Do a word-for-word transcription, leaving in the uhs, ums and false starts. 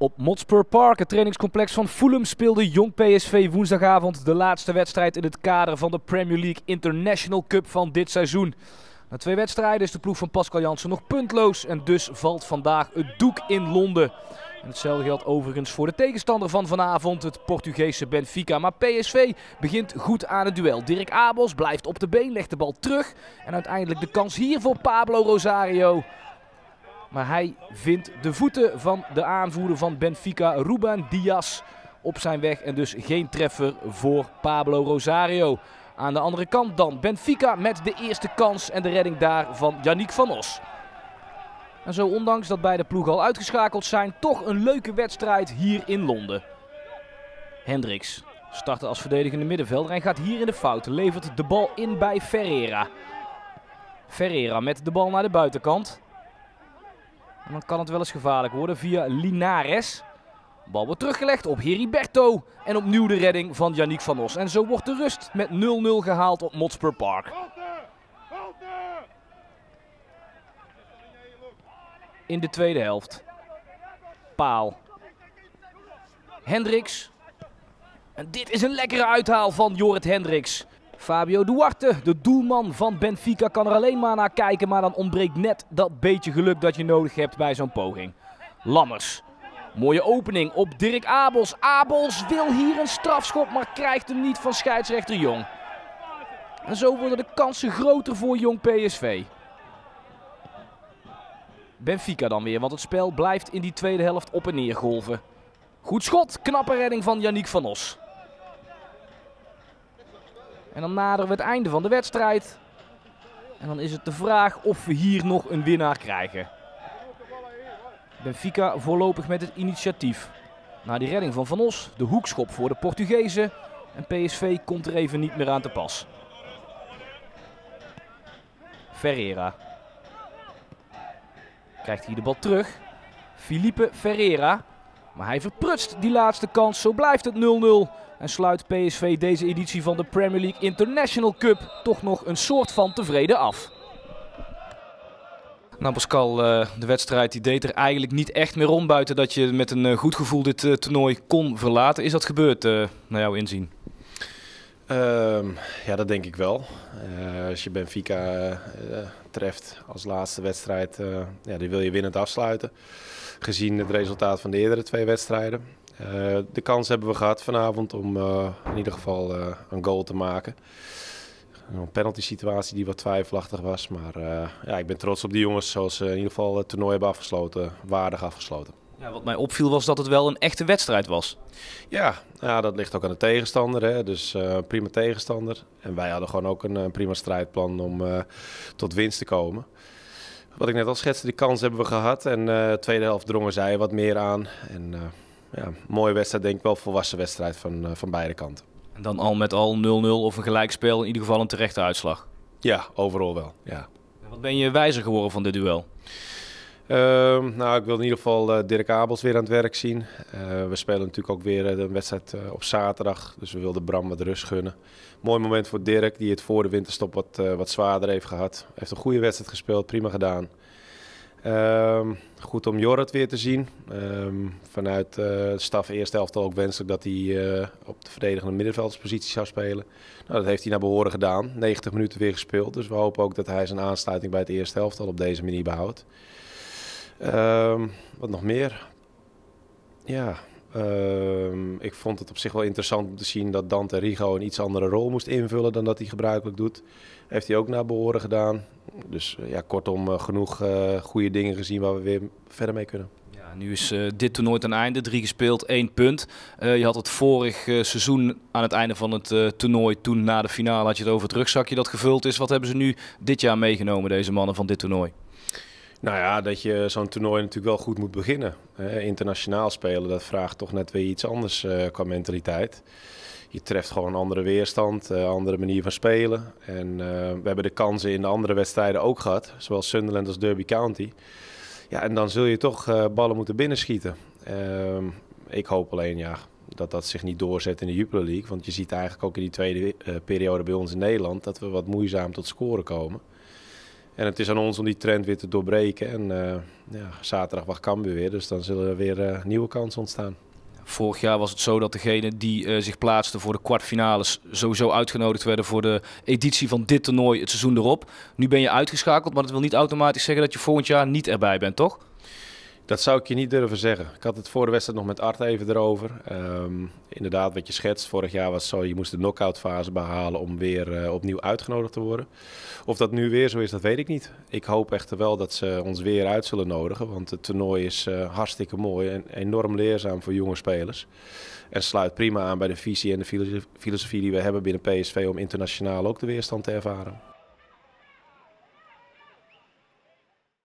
Op Motspur Park, het trainingscomplex van Fulham, speelde Jong P S V woensdagavond de laatste wedstrijd in het kader van de Premier League International Cup van dit seizoen. Na twee wedstrijden is de ploeg van Pascal Jansen nog puntloos en dus valt vandaag het doek in Londen. En hetzelfde geldt overigens voor de tegenstander van vanavond, het Portugese Benfica. Maar P S V begint goed aan het duel. Dirk Abels blijft op de been, legt de bal terug en uiteindelijk de kans hier voor Pablo Rosario. Maar hij vindt de voeten van de aanvoerder van Benfica, Ruben Dias, op zijn weg. En dus geen treffer voor Pablo Rosario. Aan de andere kant dan Benfica met de eerste kans en de redding daar van Yannick van Os. En zo ondanks dat beide ploegen al uitgeschakeld zijn, toch een leuke wedstrijd hier in Londen. Hendricks startte als verdedigende middenvelder en gaat hier in de fout. Levert de bal in bij Ferreira. Ferreira met de bal naar de buitenkant. En dan kan het wel eens gevaarlijk worden via Linares. De bal wordt teruggelegd op Heriberto. En opnieuw de redding van Yannick van Os. En zo wordt de rust met nul nul gehaald op Motspur Park. In de tweede helft. Paal. Hendricks. En dit is een lekkere uithaal van Jorrit Hendricks. Fabio Duarte, de doelman van Benfica, kan er alleen maar naar kijken. Maar dan ontbreekt net dat beetje geluk dat je nodig hebt bij zo'n poging. Lammers. Mooie opening op Dirk Abels. Abels wil hier een strafschop, maar krijgt hem niet van scheidsrechter Jong. En zo worden de kansen groter voor Jong P S V. Benfica dan weer, want het spel blijft in die tweede helft op en neer golven. Goed schot, knappe redding van Yannick van Os. En dan naderen we het einde van de wedstrijd. En dan is het de vraag of we hier nog een winnaar krijgen. Benfica voorlopig met het initiatief. Na die redding van Van Os, de hoekschop voor de Portugezen. En P S V komt er even niet meer aan te pas. Ferreira. Krijgt hier de bal terug. Felipe Ferreira. Maar hij verprutst die laatste kans. Zo blijft het nul nul. En sluit P S V deze editie van de Premier League International Cup toch nog een soort van tevreden af. Nou Pascal, de wedstrijd die deed er eigenlijk niet echt meer om buiten dat je met een goed gevoel dit toernooi kon verlaten. Is dat gebeurd naar jouw inzien? Um, ja, dat denk ik wel. Uh, als je Benfica uh, treft als laatste wedstrijd, uh, ja, die wil je winnend afsluiten. Gezien het resultaat van de eerdere twee wedstrijden. Uh, de kans hebben we gehad vanavond om uh, in ieder geval uh, een goal te maken. Een penalty situatie die wat twijfelachtig was. Maar uh, ja, ik ben trots op die jongens zoals ze in ieder geval het toernooi hebben afgesloten. Waardig afgesloten. Ja, wat mij opviel was dat het wel een echte wedstrijd was. Ja, ja dat ligt ook aan de tegenstander. Hè. Dus uh, prima tegenstander. En wij hadden gewoon ook een, een prima strijdplan om uh, tot winst te komen. Wat ik net al schetste, die kans hebben we gehad. En uh, de tweede helft drongen zij wat meer aan. En uh, ja, mooie wedstrijd, denk ik wel, volwassen wedstrijd van, uh, van beide kanten. En dan al met al nul nul of een gelijkspel, in ieder geval een terechte uitslag. Ja, overal wel. Ja. Wat ben je wijzer geworden van dit duel? Uh, nou, ik wil in ieder geval uh, Dirk Abels weer aan het werk zien. Uh, we spelen natuurlijk ook weer uh, een wedstrijd uh, op zaterdag. Dus we wilden Bram wat rust gunnen. Mooi moment voor Dirk, die het voor de winterstop wat, uh, wat zwaarder heeft gehad. Hij heeft een goede wedstrijd gespeeld, prima gedaan. Uh, goed om Jorrit weer te zien. Uh, vanuit uh, de staf eerste elftal ook wenselijk dat hij uh, op de verdedigende middenveldspositie zou spelen. Nou, dat heeft hij naar behoren gedaan. negentig minuten weer gespeeld. Dus we hopen ook dat hij zijn aansluiting bij het eerste elftal op deze manier behoudt. Uh, wat nog meer? Ja, uh, ik vond het op zich wel interessant om te zien dat Dante Rigo een iets andere rol moest invullen dan dat hij gebruikelijk doet. Heeft hij ook naar behoren gedaan. Dus uh, ja, kortom uh, genoeg uh, goede dingen gezien waar we weer verder mee kunnen. Ja, nu is uh, dit toernooi ten einde. Drie gespeeld, één punt. Uh, je had het vorig uh, seizoen aan het einde van het uh, toernooi, toen na de finale had je het over het rugzakje dat gevuld is. Wat hebben ze nu dit jaar meegenomen, deze mannen van dit toernooi? Nou ja, dat je zo'n toernooi natuurlijk wel goed moet beginnen. Eh, internationaal spelen, dat vraagt toch net weer iets anders uh, qua mentaliteit. Je treft gewoon een andere weerstand, een uh, andere manier van spelen. En uh, we hebben de kansen in de andere wedstrijden ook gehad, zowel Sunderland als Derby County. Ja, en dan zul je toch uh, ballen moeten binnenschieten. Uh, ik hoop alleen ja, dat dat zich niet doorzet in de Jupiler League. Want je ziet eigenlijk ook in die tweede uh, periode bij ons in Nederland dat we wat moeizaam tot scoren komen. En het is aan ons om die trend weer te doorbreken. En uh, ja, zaterdag wacht Cambuur weer, dus dan zullen er weer uh, nieuwe kansen ontstaan. Vorig jaar was het zo dat degenen die uh, zich plaatsten voor de kwartfinales sowieso uitgenodigd werden voor de editie van dit toernooi het seizoen erop. Nu ben je uitgeschakeld, maar dat wil niet automatisch zeggen dat je volgend jaar niet erbij bent, toch? Dat zou ik je niet durven zeggen. Ik had het voor de wedstrijd nog met Art even erover. Um, inderdaad, wat je schetst, vorig jaar was het zo, je moest de knock-out fase behalen om weer uh, opnieuw uitgenodigd te worden. Of dat nu weer zo is, dat weet ik niet. Ik hoop echter wel dat ze ons weer uit zullen nodigen, want het toernooi is uh, hartstikke mooi en enorm leerzaam voor jonge spelers. En sluit prima aan bij de visie en de filosofie die we hebben binnen P S V om internationaal ook de weerstand te ervaren.